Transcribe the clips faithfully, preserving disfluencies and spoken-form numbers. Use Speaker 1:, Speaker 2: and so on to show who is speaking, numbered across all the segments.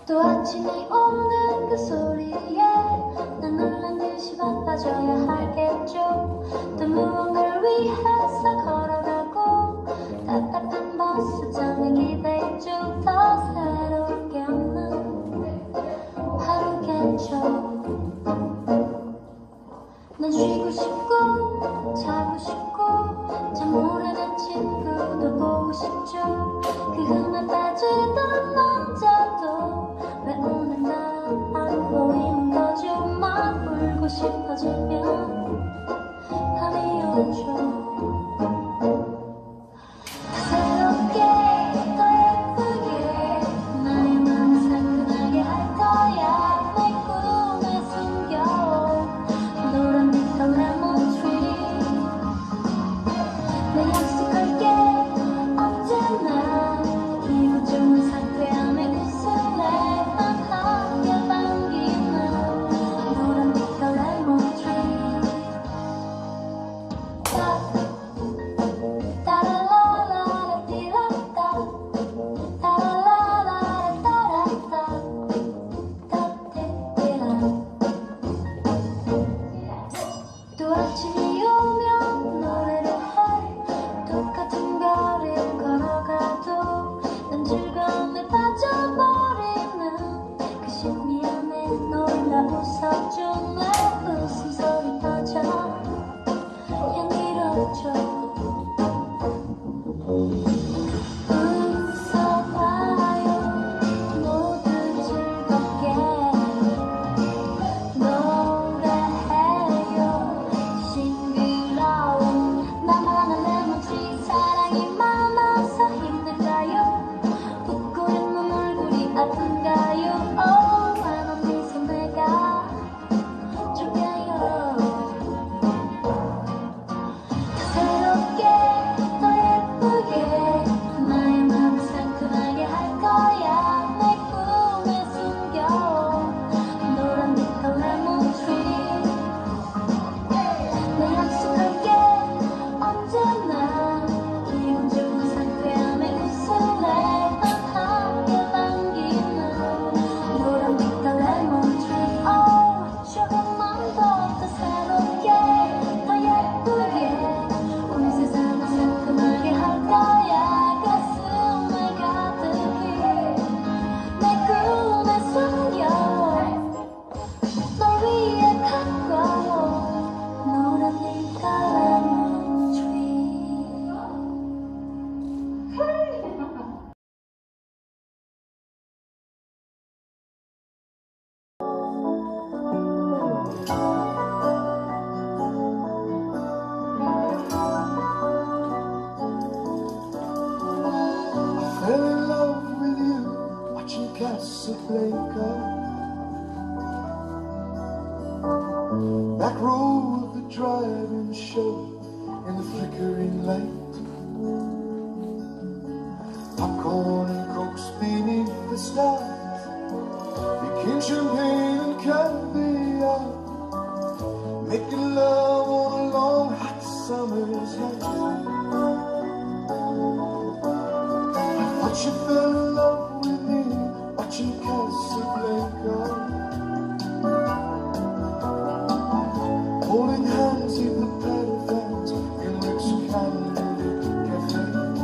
Speaker 1: 또 아침이 오는 그 소리에 난 놀란 듯이 바빠져야 하겠죠. 또 무언가를 위해서 걸어가고 답답한 버스장에 기대죠. 더 새로운 게 없는 하루겠죠. 난 쉬고 싶고 자고 싶고 잠 오래된 친구도 보고 싶죠. 그 흔한 빠지던 남자도 왜 오늘 난 안 보이는 거죠. 막 울고 싶어지면 밤이 오죠. 또 아침이 오면 노래를 해 똑같은 거리를 걸어가도 난 즐거움에 빠져버리는 그 심리 안에 놀라 웃어줘. 내 웃음소리 터져 향기롭죠.
Speaker 2: Casablanca, back row of the drive-in show in the flickering light, popcorn and cokes beneath the stars, making champagne and caviar, making love on a long hot summer's night. I thought you fell in love with me watching Casablanca, holding hands in the paddle fans in Rick's candlelit cafe,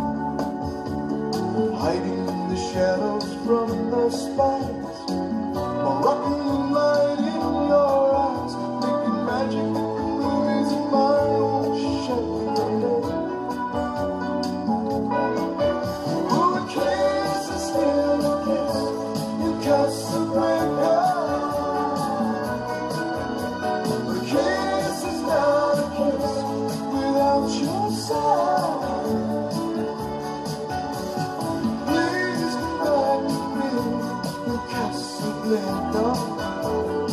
Speaker 2: hiding in the shadows from the spies, Moroccan moonlight in your eyes, making magic movies in my own Chevrolet. Ooh, a kiss is still a kiss in Casablanca. A kiss is not a kiss without your side. Please come back to me in Casablanca.